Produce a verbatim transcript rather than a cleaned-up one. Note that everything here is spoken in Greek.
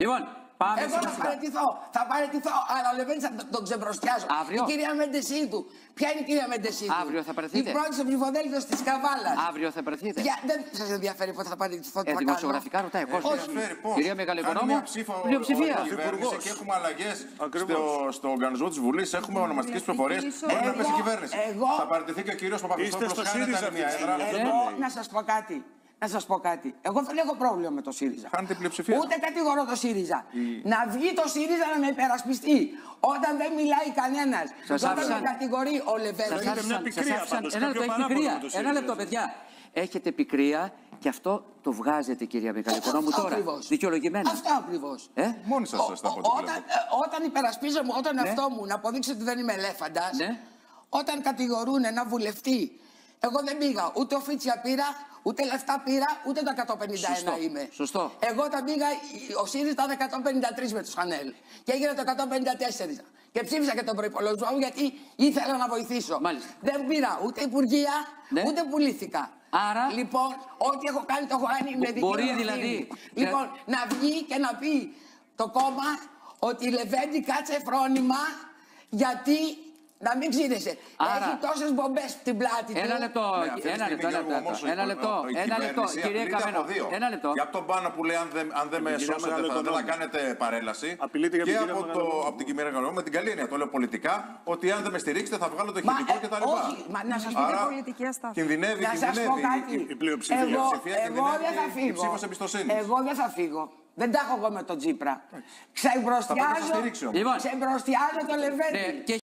Λοιπόν, πάμε. Εγώ θα παραιτηθώ. Θα παραιτηθώ. Αλλά ο Λεβέντη θα τον ξεμπροστιάσω. Αύριο. Η κυρία Μεντεσίδου. Ποια είναι η κυρία Μεντεσίδου? Αύριο θα παραιτηθείτε. Η πρώτη στο ψηφοδέλτιο τη Καβάλα. Αύριο θα παραιτηθείτε. Για... Δεν σα ενδιαφέρει πότε θα παραιτηθώ. Ε, δημοσιογραφικά ρωτάει ο κόσμος. Κυρία Μεγαλοοικονόμου, πλειοψηφία. Και έχουμε αλλαγές στο, στο οργανισμό της Βουλής. Έχουμε ονομαστικές ψηφοφορίες. Μπορεί να πέσει η κυβέρνηση. Θα παραιτηθεί και ο κύριος Παπαδόπουλος. Εγώ να σας πω κάτι. Να σας πω κάτι. Εγώ δεν έχω πρόβλημα με το ΣΥΡΙΖΑ. Χάνετε πλειοψηφία. Ούτε κατηγορώ το ΣΥΡΙΖΑ. Η... Να βγει το ΣΥΡΙΖΑ να με υπερασπιστεί. Όταν δεν μιλάει κανένας. Όταν με κατηγορεί ο Λεβέντη. Ένα λεπτό, έχει πικρία. Ένα λεπτό, παιδιά. Έχετε πικρία και αυτό το βγάζετε, κυρία Μεγαλοοικονόμου, τώρα. Δικαιολογημένα. Αυτό ακριβώς. Ε? Μόνοι σας σας τα πω. Όταν, όταν υπερασπίζομαι, όταν ναι. αυτό μου να αποδείξω ότι δεν είμαι ελέφαντας, ναι. όταν κατηγορούν ένα βουλευτή, εγώ δεν πήγα. Ούτε οφίτσια πήρα, ούτε λεφτά πήρα, ούτε το εκατόν πενήντα ένα Σωστό. είμαι. Σωστό. Εγώ τα πήγα, ο ΣΥΡΙΖΑ ήταν εκατόν πενήντα τρία με το Σανέλ. Και έγινε το εκατόν πενήντα τέσσερα. Και ψήφισα και τον προϋπολογισμό μου γιατί ήθελα να βοηθήσω. Μάλιστα. Δεν πήρα ούτε υπουργεία, ναι. ούτε πουλήθηκα. Άρα... Λοιπόν, ό,τι έχω κάνει το έχω κάνει με δική μου Μπορεί ευθύνη. δηλαδή... Λοιπόν, να βγει και να πει το κόμμα ότι Λεβέντη κάτσε φρόνημα γιατί... Να μην ξύνεσαι. Άρα... Έχει τόσες μπομπές στην πλάτη του. Ένα λεπτό, ναι, ένα λεπτό, ένα λεπτό, ένα λεπτό, ένα λεπτό, κυρία Καμένο, ένα λεπτό. Για τον Πάνο που λέει αν δεν, αν δεν με σώσετε θα, δεν θα κάνετε παρέλαση. Απειλείται για και την από, το, από την κυρία Μεγαλοοικονόμου με την καλή έννοια, το λέω πολιτικά, ότι αν δεν με στηρίξετε θα βγάλω το ηχητικό ε, κτλ. Όχι, μα να σας πω πολιτική αστάθεια. Κινδυνεύει, να σας πω κάτι. η πλειοψηφία. Εγώ, εγώ δεν θα φύγω. Εγώ δεν θα φύγω. Δεν τα έχω εγώ με τον Τσίπρα. Ξεμπροστιάζω, Λοιπόν. ξεμπροστιάζω το Λεβέντη.